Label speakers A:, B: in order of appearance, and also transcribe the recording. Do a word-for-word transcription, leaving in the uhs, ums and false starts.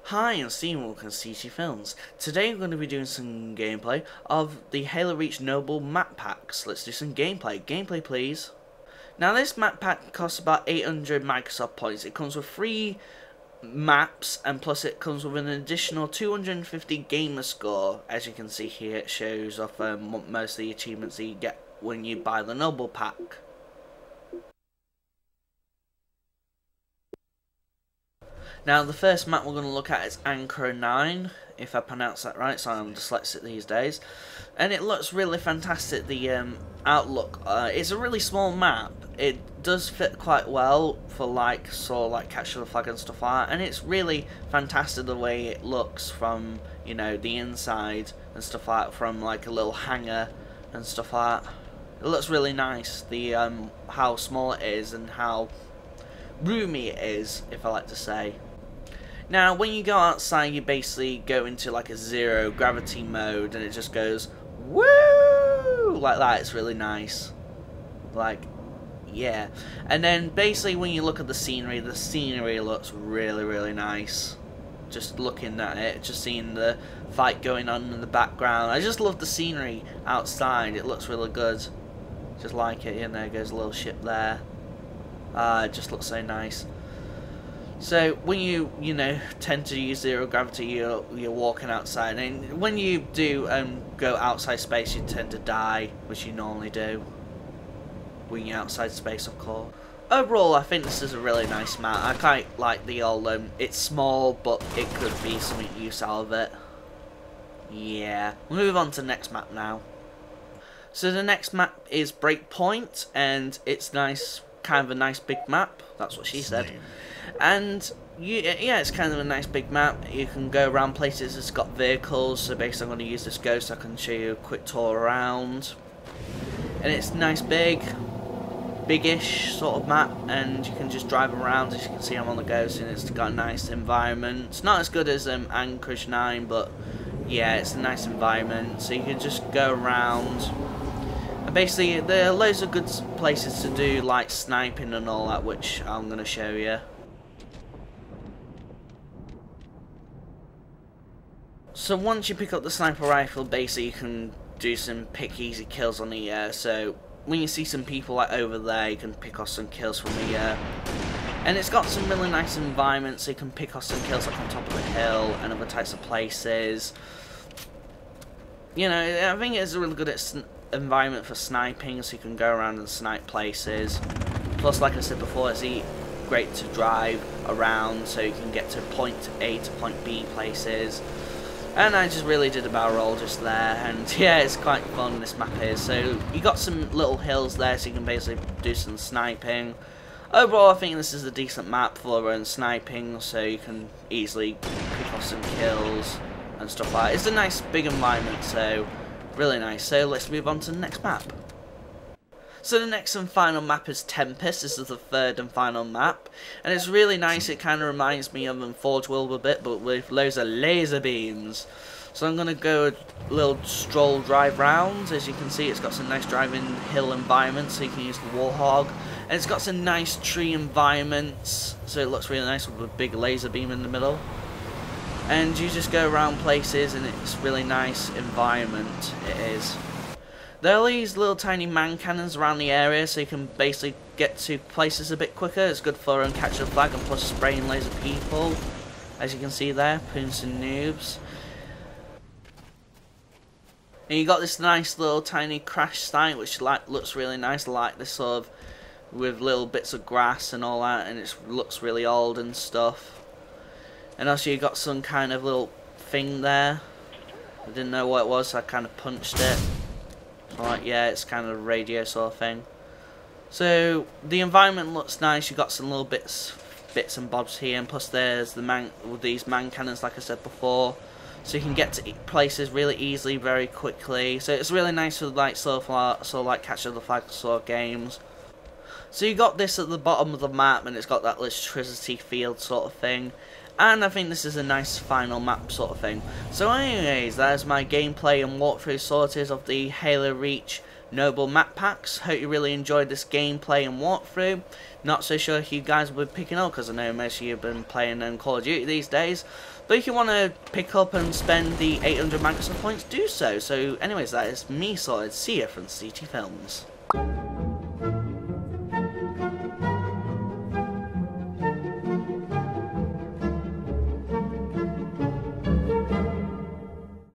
A: Hi, I'm Steve, welcome to C T Films. Today I'm going to be doing some gameplay of the Halo Reach Noble map packs. Let's do some gameplay. Gameplay, please. Now this map pack costs about eight hundred Microsoft points. It comes with three maps, and plus it comes with an additional two hundred fifty gamer score. As you can see here, it shows off um, most of the achievements that you get when you buy the Noble pack. Now the first map we're going to look at is Ankara nine, if I pronounce that right, so I'm dyslexic these days. And it looks really fantastic, the um, outlook. Uh, it's a really small map. It does fit quite well for like, sort of like Capture the Flag and stuff like that. And it's really fantastic the way it looks from, you know, the inside and stuff like that, from like a little hangar and stuff like that. It looks really nice, the um, how small it is and how roomy it is, if I like to say. Now, when you go outside, you basically go into like a zero gravity mode, and it just goes woo like that. It's really nice, like, yeah. And then basically, when you look at the scenery, the scenery looks really, really nice. Just looking at it, just seeing the fight going on in the background. I just love the scenery outside. It looks really good. Just like it. And there goes a little ship there. Ah, uh, it just looks so nice. So when you you know tend to use zero gravity, you're you're walking outside, and when you do um go outside space, you tend to die, which you normally do when you're outside space, of course. Overall, I think this is a really nice map. I quite like the old um. It's small, but it could be something use out of it. Yeah. We'll move on to the next map now. So the next map is Breakpoint, and it's nice, kind of a nice big map. That's what she said. And you, yeah, it's kind of a nice big map. You can go around places. It's got vehicles, so basically I'm going to use this ghost so I can show you a quick tour around. And it's nice, big, big-ish sort of map, and you can just drive around. As you can see, I'm on the ghost, and it's got a nice environment. It's not as good as um, Ankara nine, but yeah, it's a nice environment. So you can just go around. And basically, there are loads of good places to do, like sniping and all that, which I'm going to show you. So once you pick up the sniper rifle, basically you can do some pick easy kills on the air. So when you see some people like over there, you can pick off some kills from the air. And it's got some really nice environments, so you can pick off some kills like on top of the hill and other types of places. You know, I think it's a really good environment for sniping, so you can go around and snipe places. Plus, like I said before, it's great to drive around, so you can get to point A to point B places. And I just really did a barrel roll just there, and yeah, it's quite fun, this map is. So you got some little hills there, so you can basically do some sniping. Overall, I think this is a decent map for um, sniping, so you can easily pick off some kills and stuff like that. It's a nice big environment, so really nice. So let's move on to the next map. So the next and final map is Tempest. This is the third and final map, and it's really nice. It kind of reminds me of Forge World a bit, but with loads of laser beams. So I'm going to go a little stroll drive round. As you can see, it's got some nice driving hill environments, so you can use the Warthog. And it's got some nice tree environments, so it looks really nice with a big laser beam in the middle. And you just go around places, and it's really nice environment, it is. There are these little tiny man cannons around the area, so you can basically get to places a bit quicker. It's good for um, Capture the Flag and plus spraying laser people, as you can see there, putting some noobs. And you got this nice little tiny crash site, which like looks really nice, like this sort of with little bits of grass and all that, and it looks really old and stuff. And also you got some kind of little thing there. I didn't know what it was, so I kind of punched it. Like, yeah, it's kind of a radio sort of thing. So the environment looks nice. You've got some little bits, bits and bobs here, and plus there's the man, with these man cannons, like I said before. So you can get to places really easily, very quickly. So it's really nice for like sort of, sort of like Capture the Flag sort of games. So you got this at the bottom of the map, and it's got that electricity field sort of thing. And I think this is a nice final map sort of thing. So anyways, that is my gameplay and walkthrough sorted of the Halo Reach Noble map packs. Hope you really enjoyed this gameplay and walkthrough. Not so sure if you guys will be picking up, because I know most of you have been playing um, Call of Duty these days. But if you want to pick up and spend the eight hundred Microsoft points, do so. So anyways, that is me sorted. See you from C T Films.